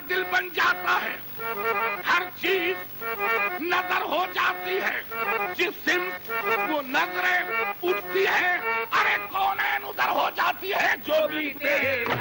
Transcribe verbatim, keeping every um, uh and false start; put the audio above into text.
दिल बन जाता है, हर चीज नजर हो जाती है, जिस सिमत वो नजरें उठती है, अरे कौन उधर हो जाती है, जो भी तेरे